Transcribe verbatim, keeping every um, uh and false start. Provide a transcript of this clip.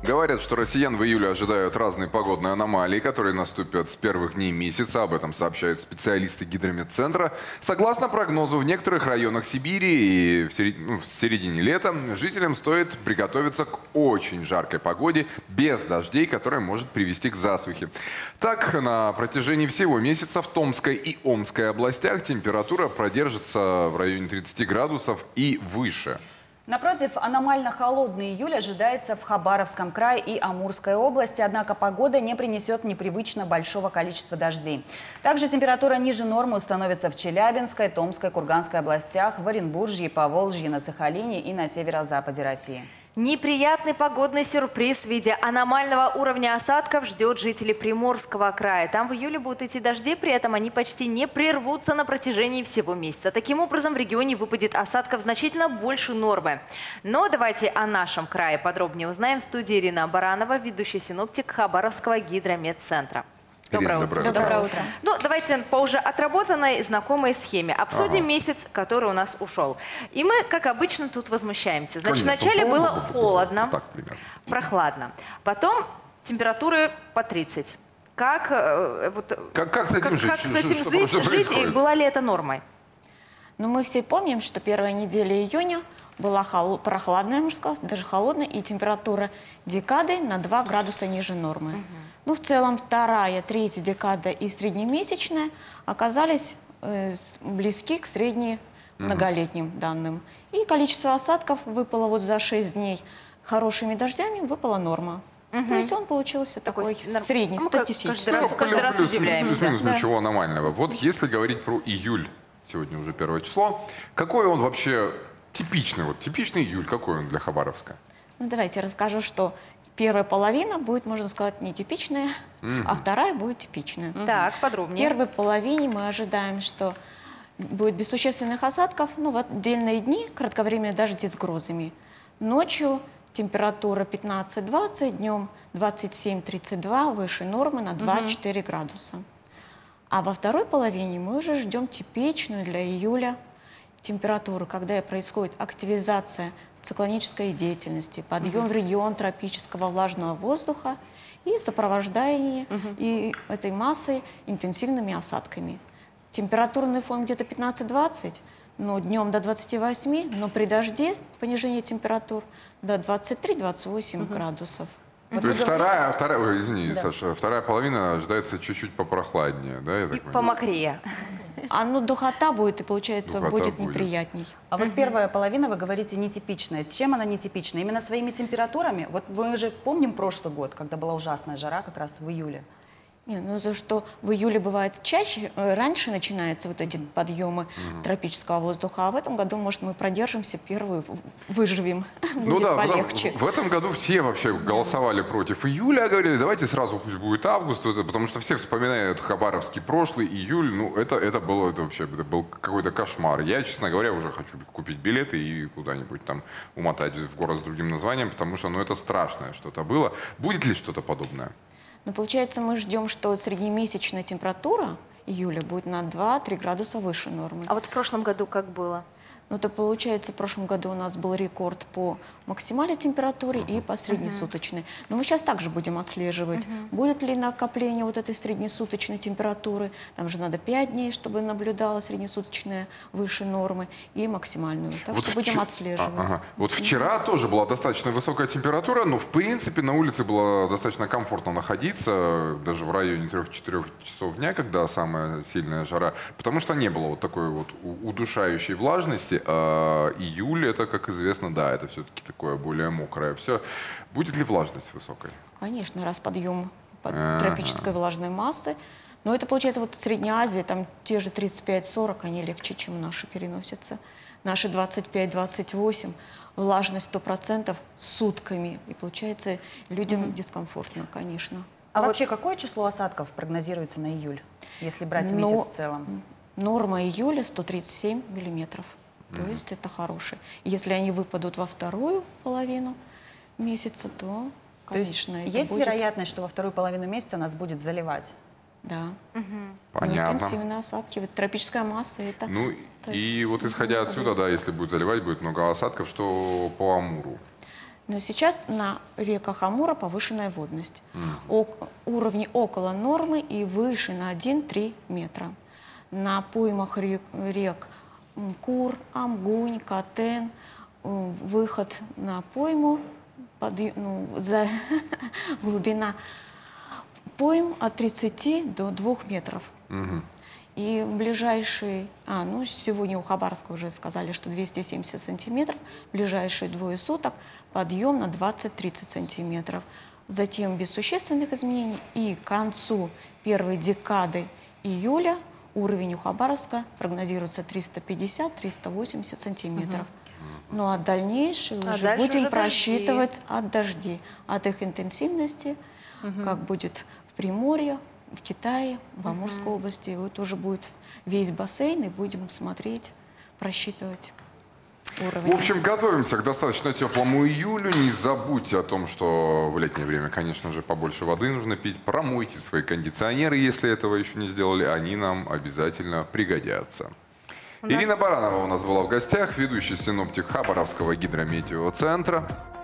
Говорят, что россиян в июле ожидают разные погодные аномалии, которые наступят с первых дней месяца. Об этом сообщают специалисты Гидрометцентра. Согласно прогнозу, в некоторых районах Сибири и в середине, ну, в середине лета жителям стоит приготовиться к очень жаркой погоде без дождей, которая может привести к засухе. Так, на протяжении всего месяца в Томской и Омской областях температура продержится в районе тридцати градусов и выше. Напротив, аномально холодный июль ожидается в Хабаровском крае и Амурской области, однако погода не принесет непривычно большого количества дождей. Также температура ниже нормы установится в Челябинской, Томской, Курганской областях, в Оренбуржье, Поволжье, на Сахалине и на северо-западе России. Неприятный погодный сюрприз в виде аномального уровня осадков ждет жителей Приморского края. Там в июле будут идти дожди, при этом они почти не прервутся на протяжении всего месяца. Таким образом, в регионе выпадет осадков значительно больше нормы. Но давайте о нашем крае подробнее узнаем в студии Ирина Баранова, ведущий синоптик Хабаровского гидрометцентра. Доброе утро. Доброе, Доброе утро. Ну, давайте по уже отработанной знакомой схеме обсудим ага. месяц, который у нас ушел. И мы, как обычно, тут возмущаемся. Значит, Конечно, вначале ну, было ну, ну, холодно, так, примерно. прохладно. Потом температуры по тридцать. Как, э, вот, как, как с этим как, жить? Как с этим что, жить, что жить и была ли это нормой? Ну, мы все помним, что первая неделя июня была холод... прохладная, можно сказать, даже холодная, и температура декады на два градуса ниже нормы. Угу. Ну, в целом, вторая, третья декада и среднемесячная оказались э, близки к средне многолетним угу. данным. И количество осадков выпало вот за шесть дней хорошими дождями, выпала норма. Угу. То есть он получился такой, такой средний, ну, статистический. Каждый раз, каждый раз удивляемся. Плюс-минус Да. Ничего аномального. Вот если говорить про июль, сегодня уже первое число, какой он вообще типичный, вот типичный июль, какой он для Хабаровска? Ну, давайте расскажу, что первая половина будет, можно сказать, нетипичная, mm-hmm. а вторая будет типичная. Mm-hmm. Так, подробнее. В первой половине мы ожидаем, что будет без существенных осадков, ну, в отдельные дни кратковременные дожди с грозами. Ночью температура пятнадцать-двадцать, днем двадцать семь тридцать два, выше нормы на два-четыре mm-hmm. градуса. А во второй половине мы уже ждем типичную для июля температуру, когда происходит активизация циклонической деятельности, подъем uh-huh. в регион тропического влажного воздуха и сопровождение uh-huh. и этой массы интенсивными осадками. Температурный фон где-то пятнадцать-двадцать, но днем до двадцати восьми, но при дожде понижение температур до двадцати трёх — двадцати восьми uh-huh. градусов. Вот То есть вторая, вторая, ой, извини, да. Саша, вторая половина ожидается чуть-чуть попрохладнее, да? Я так и помокрее. А ну духота будет, и получается духота будет, будет неприятней. А вот первая половина, вы говорите, нетипичная. Чем она нетипична? Именно своими температурами? Вот мы же помним прошлый год, когда была ужасная жара как раз в июле. Не, ну то, что в июле бывает чаще, раньше начинаются вот эти подъемы mm-hmm. тропического воздуха, а в этом году, может, мы продержимся первую, выживем, ну будет да, полегче. В, в этом году все вообще голосовали против июля, говорили, давайте сразу пусть будет август, это, потому что все вспоминают хабаровский прошлый июль, ну это, это было это вообще это был какой-то кошмар. Я, честно говоря, уже хочу купить билеты и куда-нибудь там умотать в город с другим названием, потому что ну это страшное что-то было. Будет ли что-то подобное? Ну, получается, мы ждем, что среднемесячная температура июля будет на два-три градуса выше нормы. А вот в прошлом году как было? Ну, то получается, в прошлом году у нас был рекорд по максимальной температуре и по среднесуточной. Uh-huh. Но мы сейчас также будем отслеживать, uh-huh. будет ли накопление вот этой среднесуточной температуры. Там же надо пять дней, чтобы наблюдалась среднесуточная выше нормы и максимальную. Так вот что будем вчера... отслеживать. А, ага. Вот вчера uh-huh. тоже была достаточно высокая температура, но в принципе на улице было достаточно комфортно находиться, даже в районе трёх-четырёх часов дня, когда самая сильная жара, потому что не было вот такой вот удушающей влажности. А июль, это, как известно, да, это все-таки такое более мокрое. Все. Будет ли влажность высокой? Конечно, раз подъем под тропической влажной массы. Но это, получается, вот в Средней Азии, там те же тридцать пять сорок, они легче, чем наши переносятся. Наши двадцать пять — двадцать восемь, влажность сто процентов сутками. И, получается, людям mm-hmm. дискомфортно, конечно. А, а вообще, вот... какое число осадков прогнозируется на июль, если брать Но... месяц в целом? Норма июля сто тридцать семь миллиметров. То Mm-hmm. есть это хорошее. Если они выпадут во вторую половину месяца, то, конечно, то есть это есть будет... вероятность, что во вторую половину месяца нас будет заливать? Да. Угу. Понятно. Ну, интенсивные осадки, вот тропическая масса, это... Ну это... и вот исходя отсюда, да, если будет заливать, будет много осадков, что по Амуру? Но сейчас на реках Амура повышенная водность. Ок- уровни около нормы и выше на один-три метра. На поймах рек, рек м, Кур, Амгунь, Катен, м, выход на пойму, подъ- ну, за глубина пойм от тридцати до двух метров. И в ближайшие, а, ну, сегодня у Хабаровска уже сказали, что двести семьдесят сантиметров, в ближайшие двое суток подъем на двадцать-тридцать сантиметров. Затем без существенных изменений и к концу первой декады июля уровень у Хабаровска прогнозируется триста пятьдесят — триста восемьдесят сантиметров. Ну а дальнейшее А уже дальше будем уже просчитывать от дождей, от их интенсивности, как будет в Приморье, в Китае, в Амурской области. Вот уже будет весь бассейн, и будем смотреть, просчитывать уровень. В общем, готовимся к достаточно теплому июлю. Не забудьте о том, что в летнее время, конечно же, побольше воды нужно пить. Промойте свои кондиционеры, если этого еще не сделали. Они нам обязательно пригодятся. У нас- Ирина Баранова у нас была в гостях, ведущий синоптик Хабаровского гидрометеоцентра.